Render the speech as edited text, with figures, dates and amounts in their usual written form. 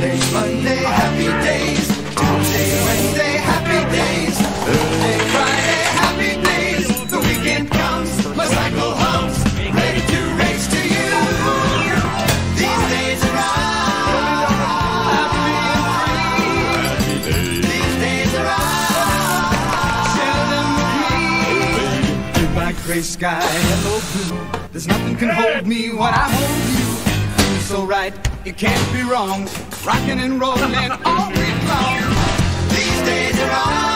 Monday, happy days. Tuesday, Wednesday, happy days. Thursday, Friday, happy days. The weekend comes, my cycle hums, ready to race to you. These days are all happy and free. These days are all, share them with me. Goodbye, gray sky, hello blue. There's nothing can hold me when I hold you. So right, it can't be wrong. Rockin' and rollin' all week long. These days are all